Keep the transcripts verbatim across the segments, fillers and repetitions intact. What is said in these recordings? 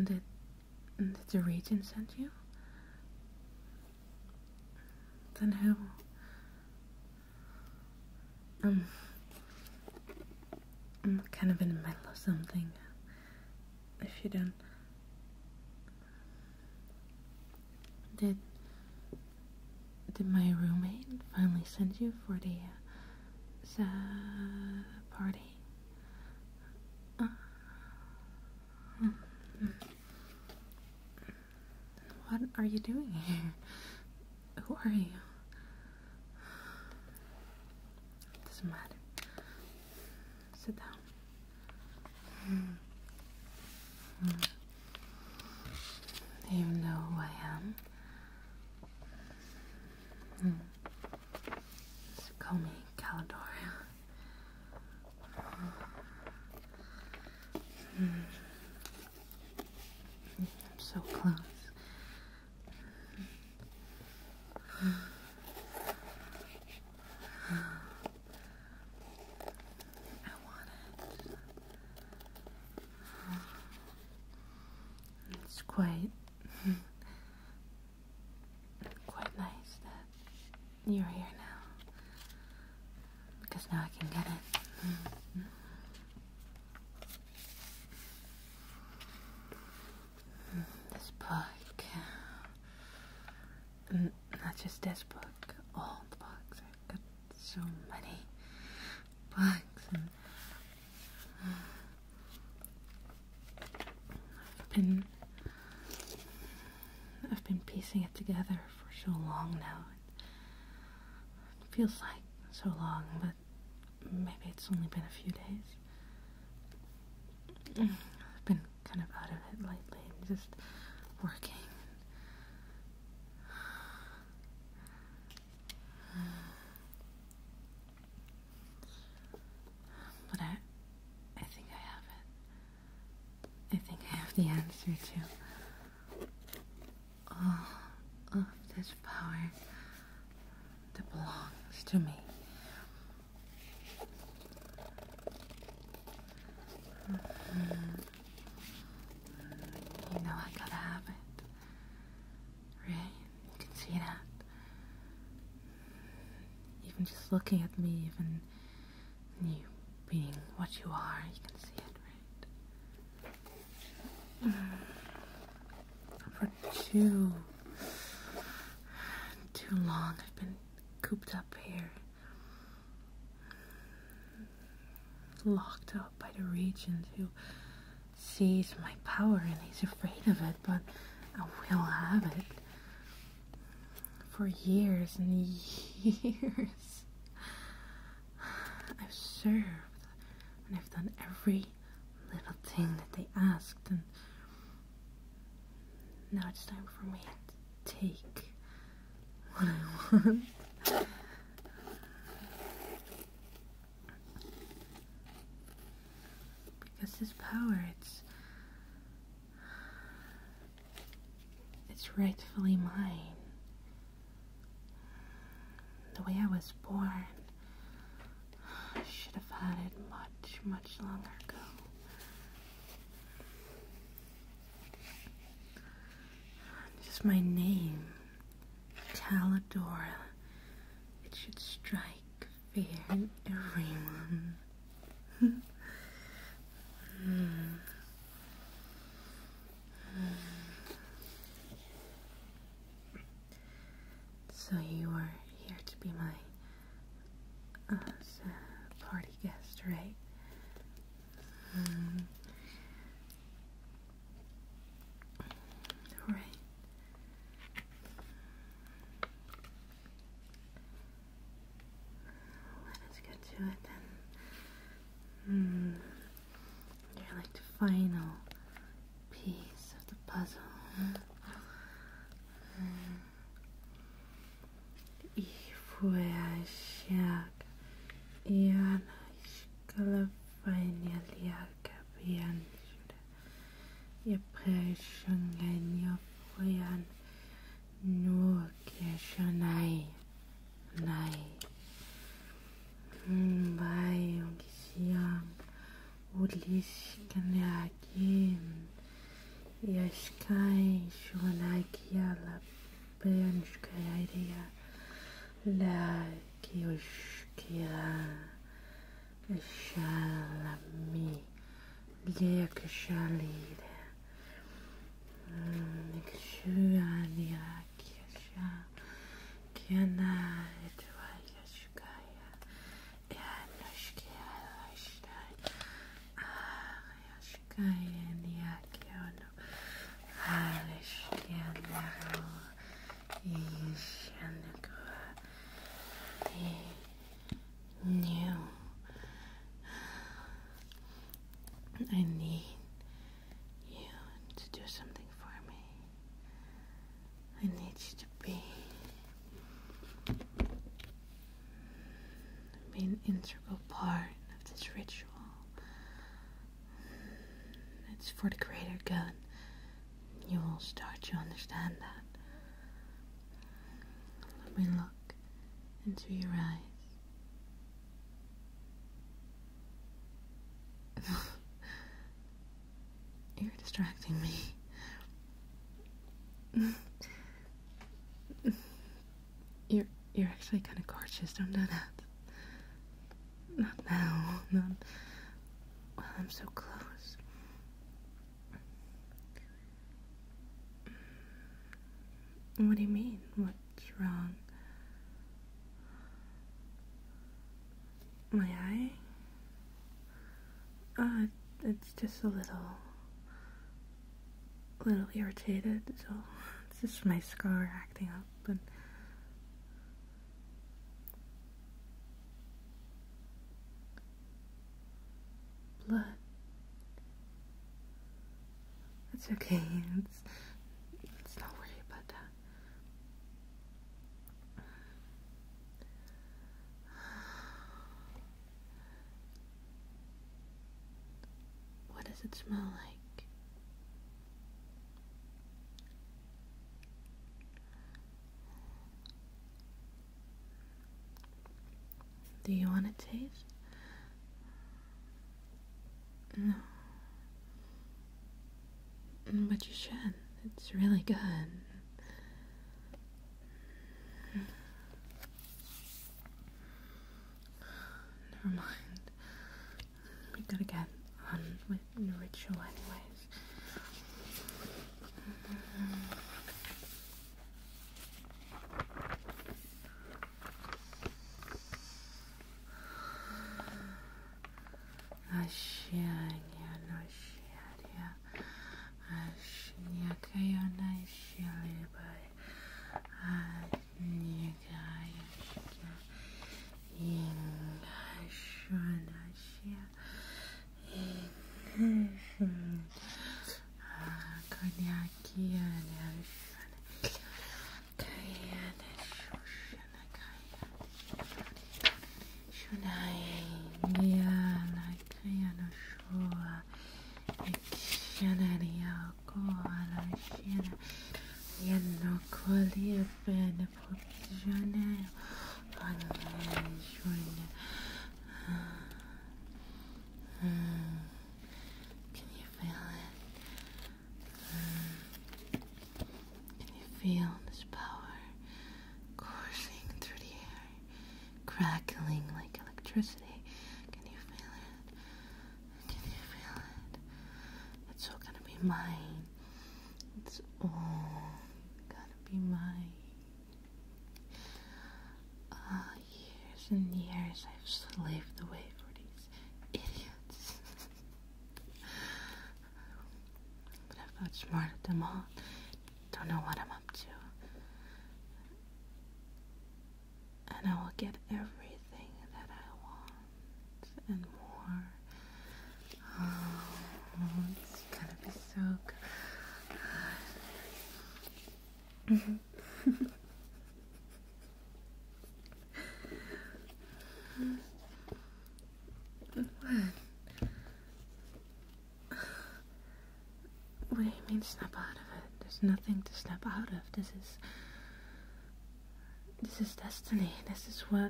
Did, did the regent send you? Then who? Um, I'm kind of in the middle of something. If you don't... Did... Did my roommate finally send you for the... Uh, uh, party? Uh, what are you doing here? Who are you? Doesn't matter. Sit down. Mm. Mm. Do you know who I am? Mm. Just call me Caladoria. Mm. I'm so close. Mm. I want it. It's quite, quite nice that you're here now, because now I can get it. Mm. This book, and not just this book, all the books. I've got so many books, and I've been, I've been piecing it together for so long now. It feels like so long, but maybe it's only been a few days. I've been kind of out of it lately, and just working. But I, I think I have it. I think I have the answer to all of this power that belongs to me. Mm-hmm. You know I gotta have it, right? You can see that. Even just looking at me, even you being what you are, you can see it, right? Mm. For too, too long I've been cooped up here, locked up by the regent who sees my power and he's afraid of it, but I will have it. For years and years I've served, and I've done every little thing that they asked, and now it's time for me to take what I want. Because this power, it's it's rightfully mine. The way I was born, I should have had it much, much longer ago. Just my name, Caladora. It should strike fear in everyone. mm. Mm. So you are here to be my uh, party guest, right? Mm. Right. Let's get to it then. Mm. You're like the final piece of the puzzle. Mm. Ifuashak Ian Skalafania Liaka Pian Yapreshangan Yafuyan Nuakashanai Nai Bayong Siang Ulis Kanakin Yashkai Shwanakia La Benshkaya La Kioshkia Shalami Lekashalida Nikshuania Kiasha Kiana Etwayashkaya Yanushkia Lashtai Ayashkaya Niakiano Alishkianaro Ishanakua New. I need you to do something for me. I need you to be, be an integral part of this ritual. It's for the greater good. You will start to understand that. Let me look into your eyes. You're distracting me. You're you're actually kind of gorgeous. Don't do that. Not now. Not while I'm so close. What do you mean? What's wrong? My eye? Uh, it's just a little, a little irritated, so it's just my scar acting up, and blood. It's okay, it's, let's not worry about that. What does it smell like? Do you want to taste? No. But you should. It's really good. Never mind. We gotta get on with the ritual anyways. Ashia, no shia, Ashia, Kayona, Shilibai, Ashia, Inga, Shuna, Shia, Konyakia, Shuna, Kayana, Shushana, Kaya, Shunai, Yana, Kayana, Shua, Shanaria, Koala, Shana, Yano, Kolia, Ben, Pujana, Shuna. Can you feel it? Can you feel this power coursing through the air, crackling like electricity? Can you feel it? Can you feel it? It's all gonna be mine. It's all gonna be mine. Ah, years and years I've slaved away for these idiots. But I've outsmarted them all. Don't know what I'm up to. And I will get everything that I want and more. Oh, it's gonna be so good. What? What do you mean snap out of it? There's nothing to snap out of. This is... This is destiny. This is what...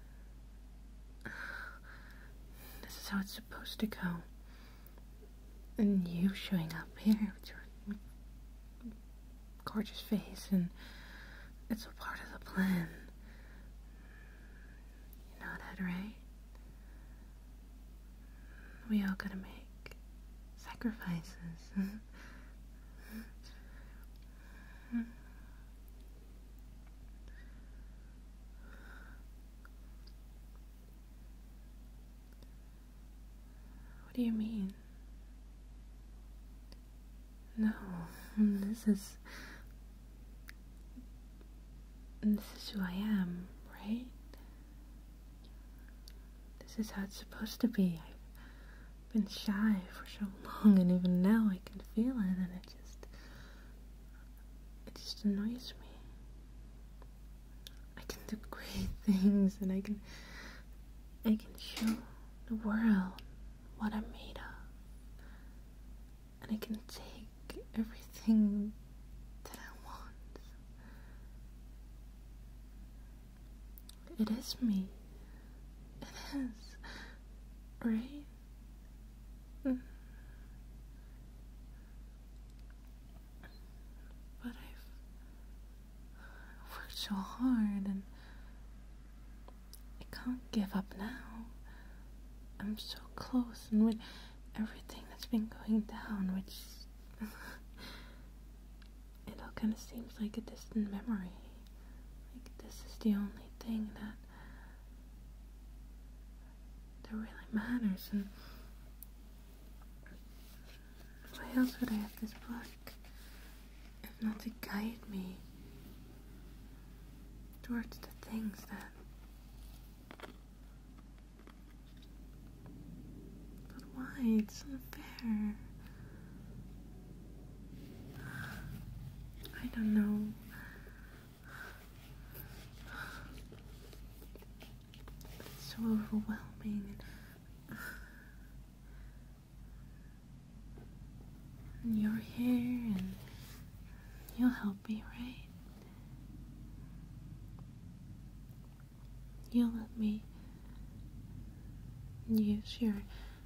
This is how it's supposed to go. And you showing up here with your gorgeous face, and it's a part of the plan. You know that, right? We all gotta make sacrifices. What do you mean? No, this is... This is who I am, right? This is how it's supposed to be. I've been shy for so long, and even now I can feel it, and it just... It just annoys me. I can do great things, and I can... I can show the world what I'm made of. And I can take everything that I want. It is me. It is. Right? Mm. But I've worked so hard, and I can't give up now. I'm so close, and with everything that's been going down, which it all kind of seems like a distant memory. Like this is the only thing that that really matters. And why else would I have this book if not to guide me towards the things that... But why? It's unfair. I don't know. It's so overwhelming. And you're here, and you'll help me, right? You'll let me use your...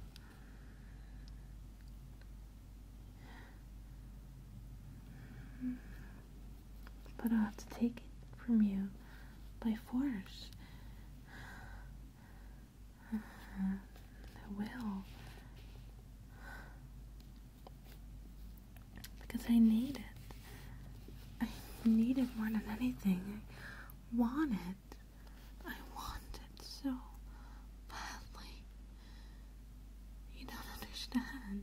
But I'll have to take it from you by force. I will. Because I need it. I need it more than anything. I want it. I want it so badly. You don't understand.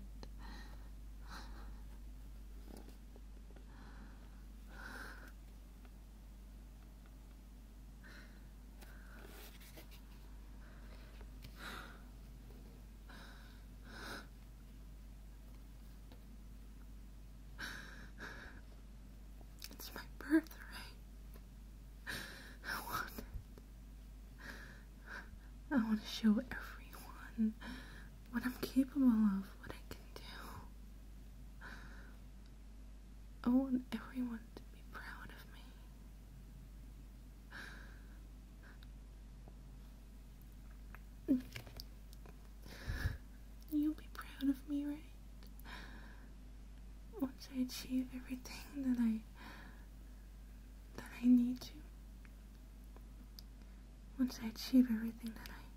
It's my birthright. I want it. I want to show everyone what I'm capable of, what I can do. I want everyone to be proud of me. You'll be proud of me, right? Once I achieve everything that I that I need to. Once I achieve everything that I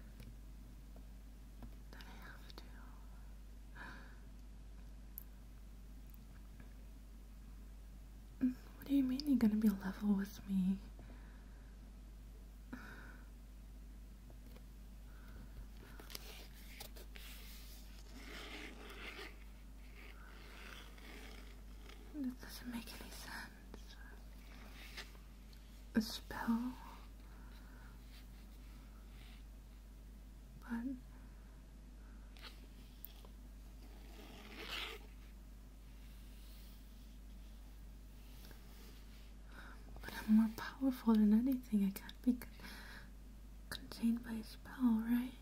that I have to. What do you mean you're gonna be level with me? That doesn't make any sense. A spell? But... But I'm more powerful than anything. I can't be con contained by a spell, right?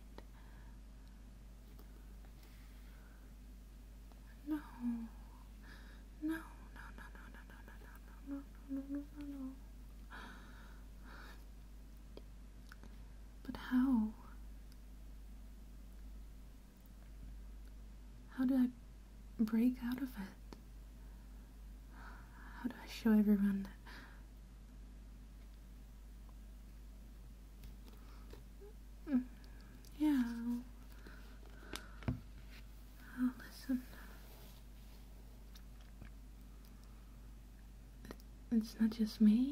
No. No, no, no, no, no, no, no, no, no, no, no, no, no. But how? How do I break out of it? How do I show everyone that? Mm, yeah. Oh, listen. It's not just me.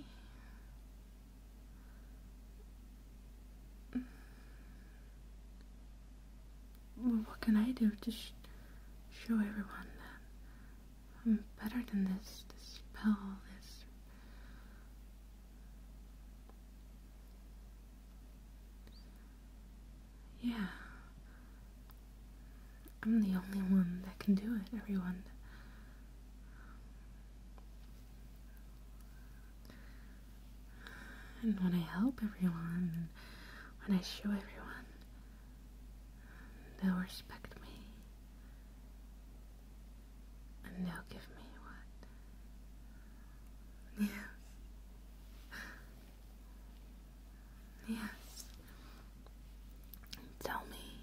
Well, what can I do to sh show everyone that I'm better than this, this spell, this... Yeah. I'm the only one that can do it, everyone. And when I help everyone, and when I show everyone, they'll respect me. And they'll give me what? Yes. Yes. Tell me.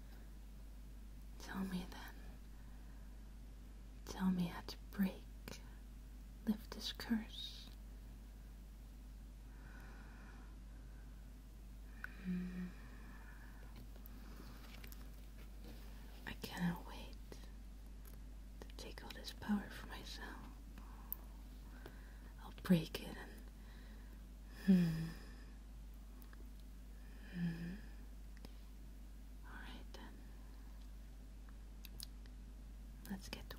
Tell me then. Tell me how to break, lift this curse. Mm. I cannot wait to take all this power for myself. I'll break it and... Hmm. Hmm. Alright then. Let's get